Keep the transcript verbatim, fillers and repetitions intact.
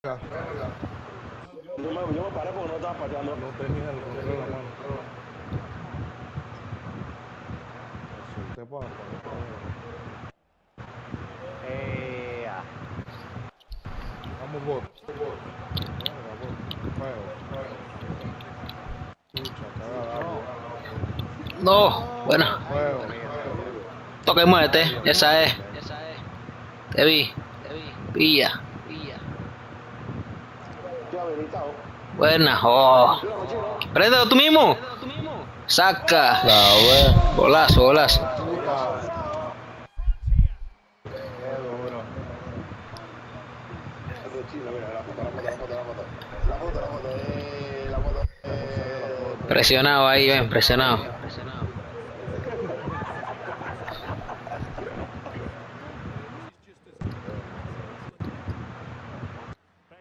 Yo me, yo me paré porque no estaba pateando. No tenía el control en la mano. Lo solté para Eh, ah. Vamos, bot. Venga, bot. Feo, feo. Chucha, cagada agua. No, bueno. Feo. Toca y muévete. Esa es. Te vi. Pilla. Estoy habilitado. Buena. Oh. Mira, cochino. Préndelo tú mismo. Saca. La ve. Golazo, golazo. Puta. Qué duro. El cochino, mira, la foto, la foto, la foto, la foto. La foto, la foto, eh, la foto. ¿Cómo se ve la Eh. foto? Presionado ahí, ven, presionado.